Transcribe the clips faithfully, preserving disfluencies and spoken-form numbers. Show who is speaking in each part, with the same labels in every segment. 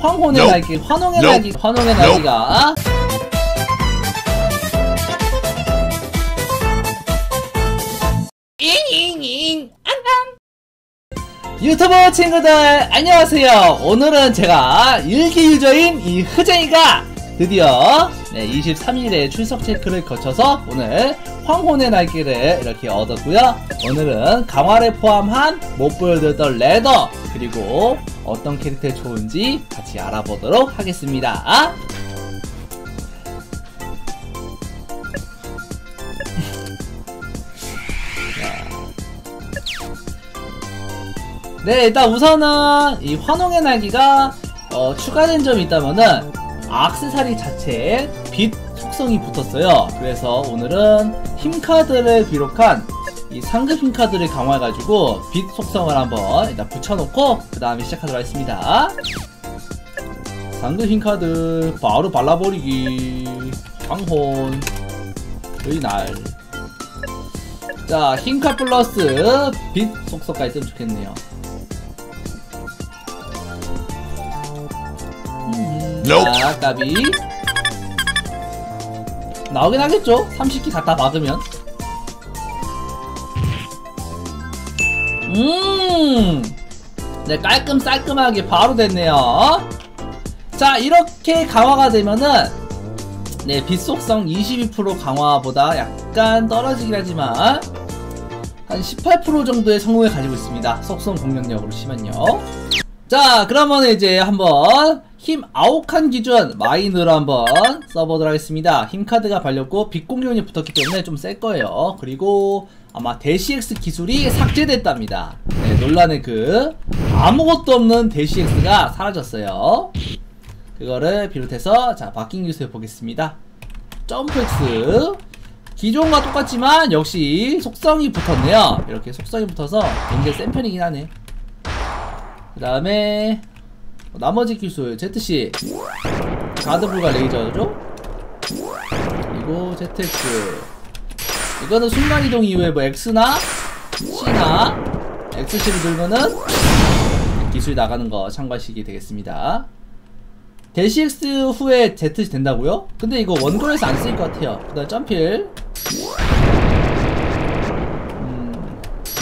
Speaker 1: 황혼의 nope. 날개, 환홍의 nope. 날개, 환홍의 nope. 날개가 잉잉잉 안녕. 유튜브 친구들 안녕하세요. 오늘은 제가 일기 유저인 이 흐쟁이가 드디어 네, 이십삼 일에 출석 체크를 거쳐서 오늘 황혼의 날개를 이렇게 얻었고요. 오늘은 강화를 포함한 못 보여드렸던 레더 그리고 어떤 캐릭터가 좋은지 같이 알아보도록 하겠습니다. 네, 일단 우선은 이 환홍의 날개가 어, 추가된 점이 있다면은 액세서리 자체에 빛 속성이 붙었어요. 그래서 오늘은 힘카드를 비롯한 이 상급 힘카드를 강화해가지고 빛 속성을 한번 일단 붙여놓고 그 다음에 시작하도록 하겠습니다. 상급 힘카드 바로 발라버리기 황혼 의 날. 자, 힘카 플러스 빛 속성까지 뜨면 좋겠네요. 자, 까비 나오긴 하겠죠? 삼십 기 갖다 박으면. 음, 네, 깔끔깔끔하게 바로 됐네요. 자, 이렇게 강화가 되면은 네, 빛 속성 이십이 퍼센트 강화보다 약간 떨어지긴 하지만 한 십팔 퍼센트 정도의 성능을 가지고 있습니다. 속성 공격력으로 치면요. 자, 그러면 이제 한번 힘 아홉 칸 기준 마인으로 한번 써보도록 하겠습니다. 힘카드가 발렸고 빛 공격력이 붙었기 때문에 좀 셀거예요. 그리고 아마 대시엑스 기술이 삭제됐답니다. 네, 논란의 그 아무것도 없는 대시엑스가 사라졌어요. 그거를 비롯해서 자, 바뀐 기술 보겠습니다. 점프엑스 기존과 똑같지만 역시 속성이 붙었네요. 이렇게 속성이 붙어서 굉장히 센 편이긴 하네. 그 다음에 나머지 기술 제트씨 가드 불가 레이저죠? 그리고 제트엑스 이거는 순간이동 이후에 뭐 X나 C나 엑스씨를 들면은 기술이 나가는 거 참고하시게 되겠습니다. 대시엑스 후에 Z 된다고요? 근데 이거 원거리에서 안 쓰일 것 같아요. 그 다음 점필 음.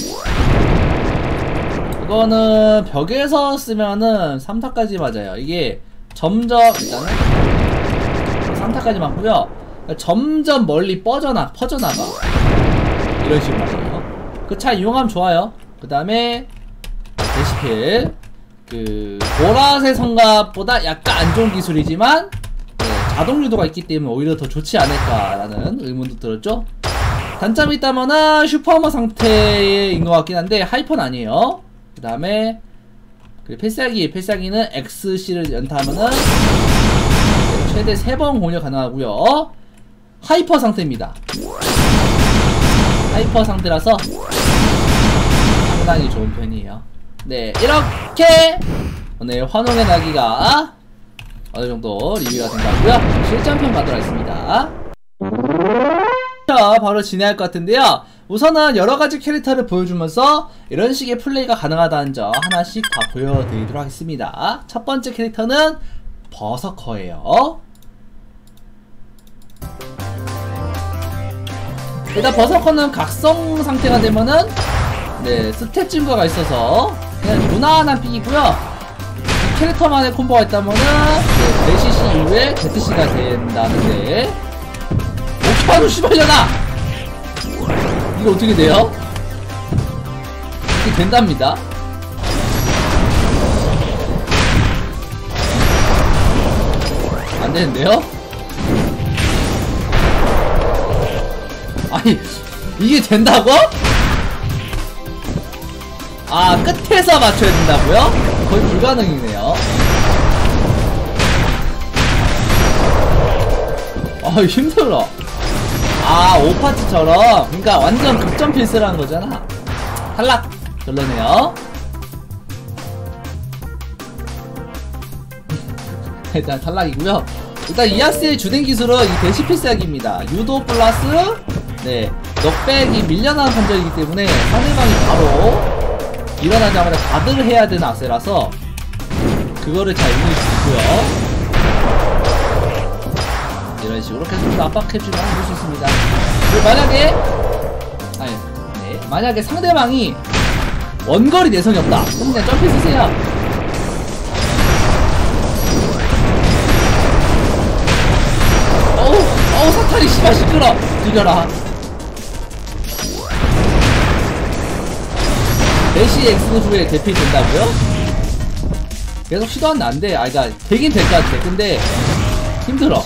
Speaker 1: 이거는 벽에서 쓰면은 삼 타까지 맞아요. 이게 점점 일단은 삼 타까지 맞고요. 점점 멀리 뻗어나, 퍼져나가 이런 식으로 말이에요. 그 차 이용하면 좋아요. 그 다음에 대시필 그 보라색 성갑보다 약간 안 좋은 기술이지만 네, 자동 유도가 있기 때문에 오히려 더 좋지 않을까라는 의문도 들었죠. 단점이 있다면은 슈퍼허머 상태인 것 같긴 한데 하이퍼는 아니에요. 그 다음에 그 필살기 필살기는 엑스씨를 연타하면은 네, 최대 세 번 공격 가능하고요. 하이퍼 상태입니다. 하이퍼 상태라서 상당히 좋은 편이에요. 네, 이렇게 오늘 환홍의 날개가 어느정도 리뷰가 된다고요. 실전편 가도록 하겠습니다. 자, 바로 진행할 것 같은데요. 우선은 여러가지 캐릭터를 보여주면서 이런 식의 플레이가 가능하다는 점 하나씩 다 보여드리도록 하겠습니다. 첫 번째 캐릭터는 버서커예요. 일단 버서커는 각성 상태가 되면은 네, 스탯 증가가 있어서 그냥 무난한 픽이고요. 캐릭터만의 콤보가 있다면은 네, 대시씨 이후에 제트씨가 된다는데 오빠도 씨발려나! 이거 어떻게 돼요? 이게 된답니다. 안 되는데요? 아니, 이게 된다고? 아, 끝에서 맞춰야 된다고요? 거의 불가능이네요. 아, 힘들어. 아, 오 파트처럼 그러니까 완전 극점 필수라는 거잖아. 탈락! 별로네요. 일단 탈락이고요. 일단 이아스의 주된 기술은 이 대시 필살기입니다. 유도 플러스 네, 넉백이 밀려나는 판정이기 때문에 상대방이 바로 일어나자마자 가드를 해야 되는 악세라서 그거를 잘 이용해주세요. 있고요. 이런 식으로 계속 압박해주면 볼 수 있습니다. 그리고 만약에 아니 네 만약에 상대방이 원거리 내성이 없다 그럼 그냥 점프 쓰세요. 어우 어우 사탄이 씨발 시끄러. 이겨라. 대시 X 후에 대피 된다고요? 계속 시도하면 안 돼. 아, 그니까, 되긴 될 것 같아. 근데, 힘들어.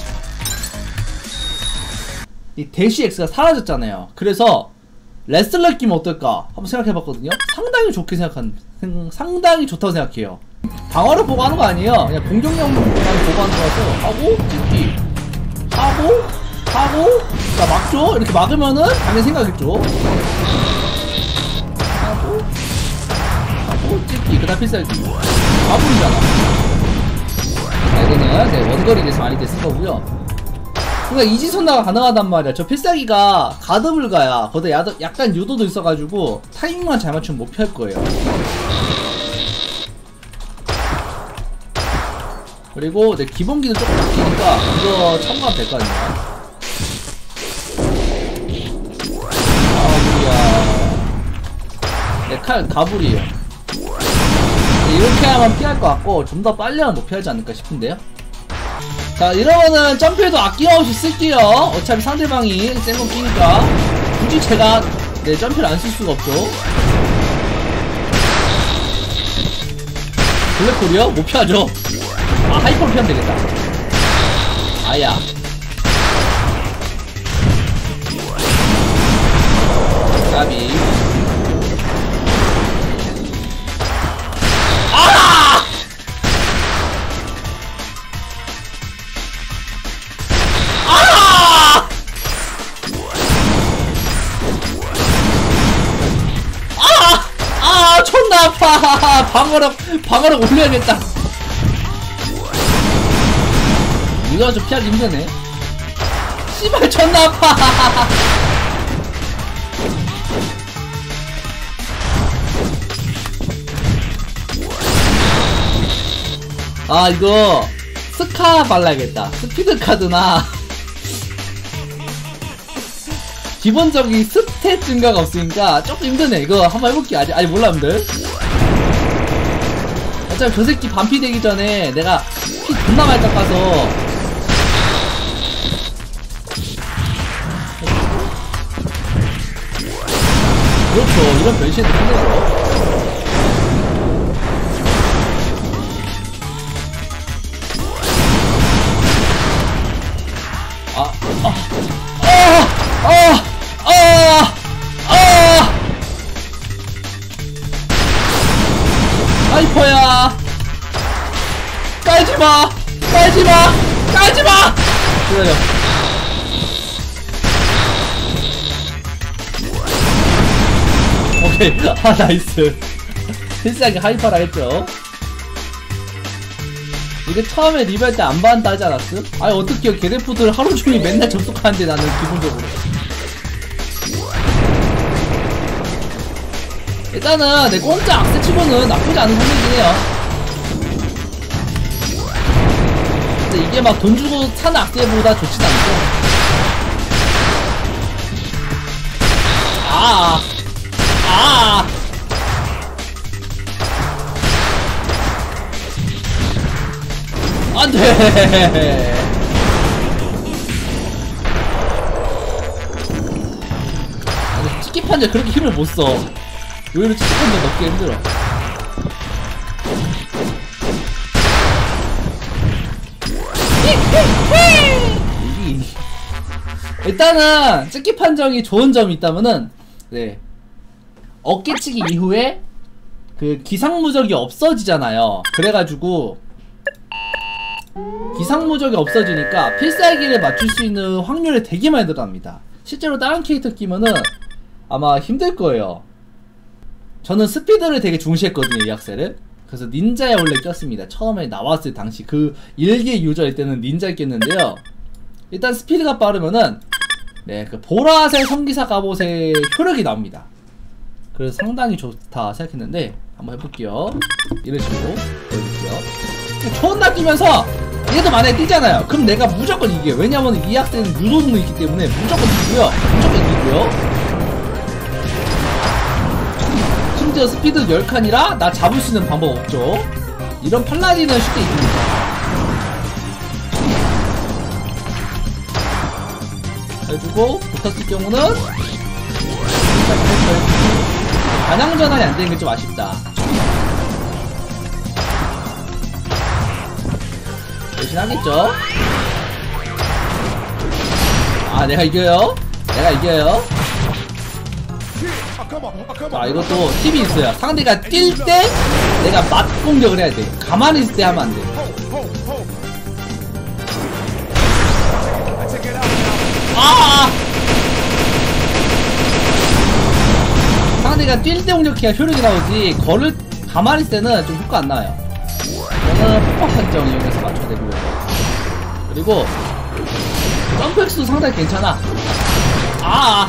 Speaker 1: 이 대시 X가 사라졌잖아요. 그래서, 레슬러 끼면 어떨까? 한번 생각해봤거든요? 상당히 좋게 생각한, 상당히 좋다고 생각해요. 방어를 보고 하는 거 아니에요. 그냥 공격력만 보고 하는 거라서, 하고, 찍기. 하고, 하고, 자, 막죠? 이렇게 막으면은, 당연히 생각했죠. 하고, 하고, 찍기. 그 다음 필살기. 마블이잖아. 이거는 네, 원거리에서 많이 쓴 거고요. 그러니까 이지선다가 가능하단 말이야. 저 필살기가 가드 불가야. 거기다 약간 유도도 있어가지고 타이밍만 잘 맞추면 못 피할 거예요. 그리고 네, 기본기는 조금 바뀌니까 이거 참고하면 될 거 아니야. 가불이야. 네, 칼 가불이에요. 이렇게 하면 피할 것 같고 좀 더 빨리 하면 못 피하지 않을까 싶은데요. 자 이러면은 점프에도 아낌없이 쓸게요. 어차피 상대방이 센 거 끼니까 굳이 제가 네 점프를 안 쓸 수가 없죠. 블랙홀이요? 못 피하죠. 아 하이퍼로 피하면 되겠다. 아야 까비. 아파. 방어력 방어력 올려야겠다. 이거 좀 피하기 힘드네. 씨발 존나 아파. 아 이거 스카 발라야겠다. 스피드 카드나 기본적인 스탯 증가가 없으니까 조금 힘드네. 이거 한번 해볼게. 아직 아직 몰라 여러분들. 어차피 저 새끼 반피 되기 전에 내가 피 존나 많이 깎아서 그렇죠. 이런 변신도 힘들죠. 아, 아, 아, 아, 아, 아, 하이퍼야. 깔지마, 깔지마, 깔지마. 그래요. 오케이. 아 나이스. 필살기 하이퍼라 했죠. 이게 처음에 리뷰할 때 안 받는다 하지 않았음? 아니 어떡해요. 게데푸드를 하루 종일 맨날 접속하는데 나는 기본적으로. 일단은 내 공짜 악세 치고는 나쁘지 않은 선이긴 해요. 근데 이게 막 돈 주고 사는 악세보다 좋진 않죠. 아, 아. 안돼. 치킨 판자 그렇게 힘을 못 써. 의외로 치킨 판자 넣기 힘들어. 일단은 찍기 판정이 좋은 점이 있다면은 네 어깨치기 이후에 그 기상무적이 없어지잖아요. 그래가지고 기상무적이 없어지니까 필살기를 맞출 수 있는 확률이 되게 많이 늘어납니다. 실제로 다른 캐릭터 끼면은 아마 힘들 거예요. 저는 스피드를 되게 중시했거든요, 이 악셀을. 그래서 닌자에 원래 꼈습니다. 처음에 나왔을 당시 그 일기 유저일 때는 닌자에 꼈는데요. 일단 스피드가 빠르면은 네, 그 보라색 성기사 갑옷의 효력이 나옵니다. 그래서 상당히 좋다 생각했는데 한번 해볼게요. 이런 식으로 보여줄게요. 존나 뛰면서 얘도 만약에 뛰잖아요. 그럼 내가 무조건 이겨요. 왜냐면 이 학생은 유도능이 있기 때문에 무조건 이기고요. 무조건 이기고요. 심지어 스피드 열 칸이라 나 잡을 수 있는 방법 없죠. 이런 팔라딘은 쉽게 이깁니다. 해주고 붙었을 경우는 반향 전환이 안 되는 게 좀 아쉽다. 대신하겠죠? 아, 내가 이겨요? 내가 이겨요? 자, 이것도 팁이 있어요. 상대가 뛸 때 내가 맞 공격을 해야 돼. 가만히 있을 때 하면 안 돼. 아! 상대가 뛸 때 공격해야 효력이 나오지, 걸을, 가만히 있을 때는 좀 효과 안 나와요. 이거는 폭박 판정 이용해서 맞춰야 되고요. 그리고, 점프 획수도 상당히 괜찮아. 아!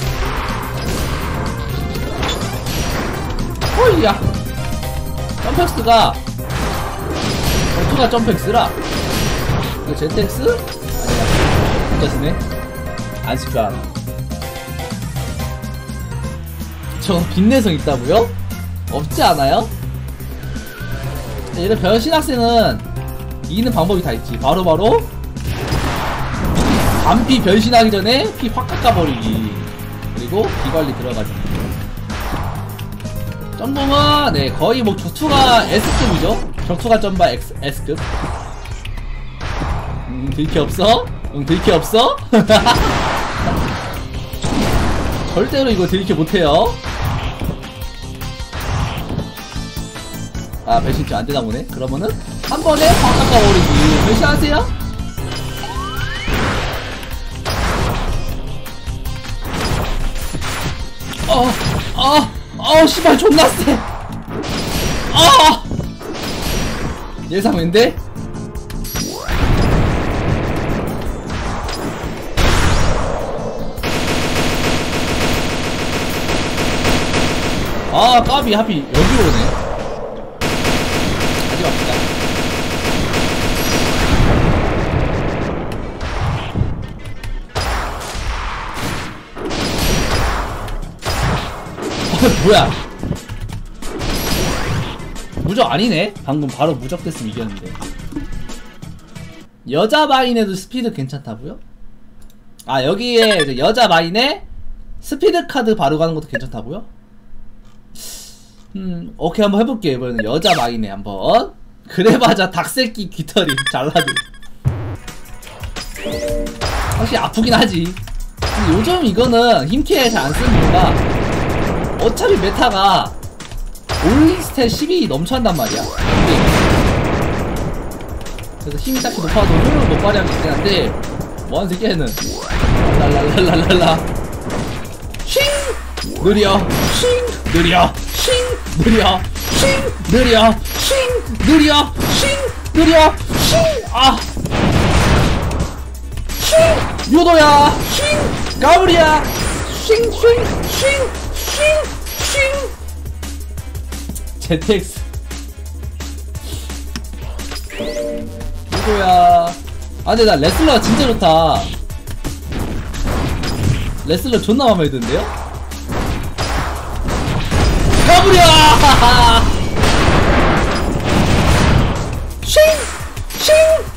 Speaker 1: 호이야! 점프 획수가, 전투가 점프 획수라, 이거 제트엑스? 아니야. 괜찮네. 안 쓸 줄 알아. 저 빈내성 있다고요? 없지 않아요? 이런 변신 학생은 이기는 방법이 다 있지. 바로바로 바로 반피 변신하기 전에 피 확 깎아버리기. 그리고 비관리 들어가지. 점봉은 네 거의 뭐 격투가 S급이죠. 격투가 점바 X, S급. 음 들키 없어? 응 들키 없어? 절대로 이거 들키 못해요. 아 변신좀 안되나 보네. 그러면은 한 번에 확 깎아버리기. 변신하세요? 어, 어, 어, 씨발 존나 세. 어! 예상인데? 아 까비 하필 여기로 오네. 가지 맙시다. 어 뭐야 무적 아니네? 방금 바로 무적 됐으면 이겼는데. 여자 마인에도 스피드 괜찮다고요? 아 여기에 여자 마인에 스피드 카드 바로 가는 것도 괜찮다고요? 음 오케이 한번 해볼게요. 이번에는 여자 마인에 한번. 그래봐자 닭새끼 귀털이 잘라도 확실히 아프긴 하지. 근데 요즘 이거는 힘캐 잘 안 쓰는 이유가 어차피 메타가 올스탯 십이 넘쳐난단 말이야. 그래서 힘이 딱히 높아도 효율을 못 발휘하기 있긴 한데 뭐하는 새끼야 얘는. 랄랄랄랄랄라 싱! 느려 싱! 느려 싱! 느려 싱! 느려 싱! 느려 싱! 느려 싱! 아! 싱! 유도야 싱! 가브리야 싱! 싱! 싱! 싱! 싱! 제트엑스 유도야. 아 근데 나 레슬러가 진짜 좋다. 레슬러 존나 맘에 드는데요? 가브리야! 싱! 싱!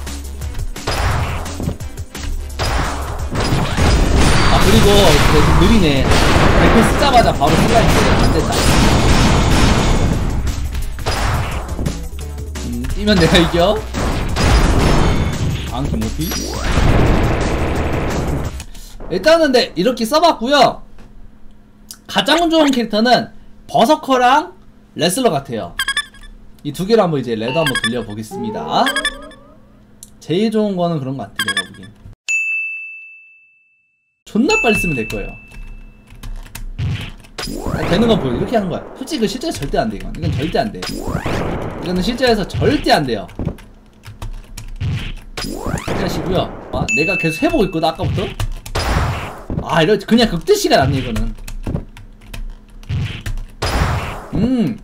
Speaker 1: 아 그리고 되게 느리네. 백회 쓰자마자 바로 슬라이드 안된다. 음 뛰면 내가 이겨? 앙키 모피? 일단은 네 이렇게 써봤고요. 가장 좋은 캐릭터는 버서커랑 레슬러 같아요. 이 두 개를 한번 이제 레더 한번 돌려보겠습니다. 제일 좋은 거는 그런 것 같아. 내가 보기엔 존나 빨리 쓰면 될 거예요. 아, 되는 건 보여. 이렇게 하는 거야. 솔직히 그 실제에서 절대 안 돼. 이건 이건 절대 안 돼. 이거는 실제에서 절대 안 돼요. 하시고요. 아, 내가 계속 해보고 있거든 아까부터. 아 이런 그냥 극대시가 낫네 이거는. 음